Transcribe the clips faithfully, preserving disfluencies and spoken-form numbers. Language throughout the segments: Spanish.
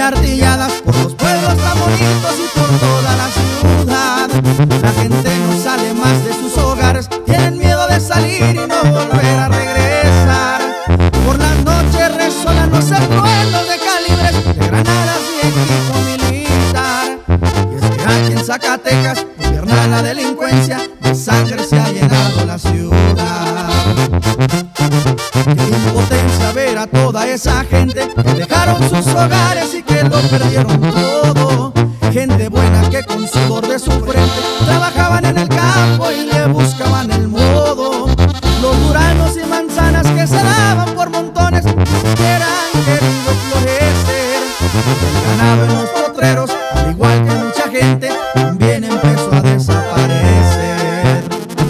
artilladas por los pueblos tan bonitos y por toda la ciudad. La gente no sale más de sus hogares, tienen miedo de salir y no volver a regresar. Por las noches resuenan los estruendos de calibres, de granadas y equipo militar. Y es que aquí en Zacatecas gobierna la delincuencia, de sangre se ha llenado la ciudad. Qué impotencia ver a toda esa gente que dejaron sus hogares y que lo perdieron todo. Gente buena que con sudor de su frente trabajaban en el campo y le buscaban el modo. Los duranos y manzanas que se daban por montones hubieran querido florecer. El ganado en los potreros, al igual que mucha gente, también empezó a desaparecer.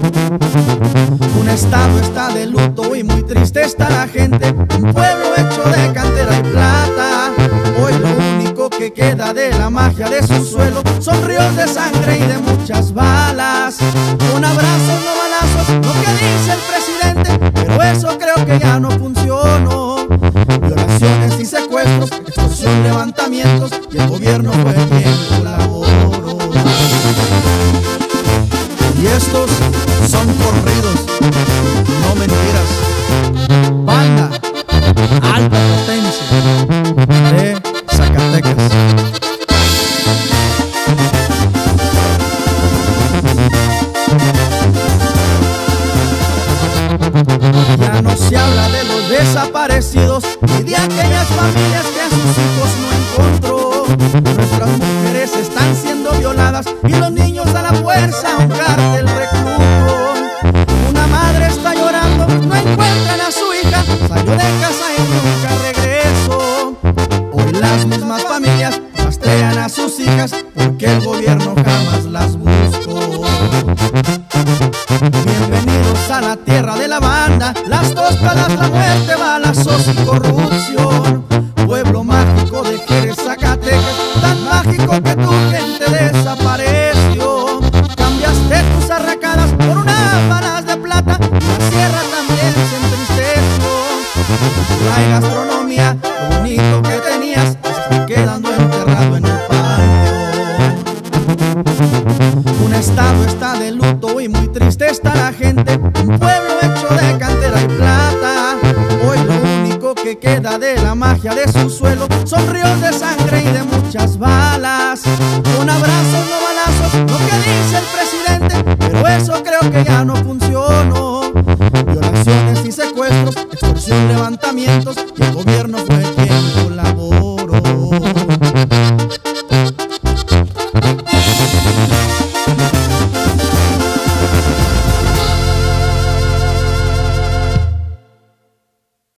Un estado está de luto y muy triste está la gente, un pueblo hecho de cantera y plata. Hoy lo único que queda de la magia de su suelo son ríos de sangre y de muchas balas. Un abrazo, no balazos, lo que dice el presidente, pero eso creo que ya no funcionó. Violaciones y secuestros, extorsión, levantamientos, y el gobierno fue quien colaboró. Y estos son corridos, no mentiras. Banda Alta Potencia de Zacatecas. Ya no se habla de los desaparecidos ni de aquellas familias que a sus hijos no encontró. Nuestras mujeres están siendo violadas y los niños a la fuerza a un cártel recluto. Una madre está llorando, no encuentran a su hija, salió de casa y nunca regresó. Hoy las mismas familias rastrean a sus hijas porque el gobierno jamás las buscó. Bienvenidos a la tierra de la banda, las dos palas, la muerte, balazos y corrupción. Pueblo mágico de Jerez, Zacatecas, tan mágico que tu gente desapareció. Cambiaste tus arracadas por unas balas de plata, la sierra también se entristeció. La gastronomía, lo bonito que tenías, está quedando enterrado en el patio. Un estado está de luto y muy triste está la gente, un pueblo hecho de cantera y plata. Hoy lo único que queda de la magia de su suelo son ríos de sangre y de muchas balas.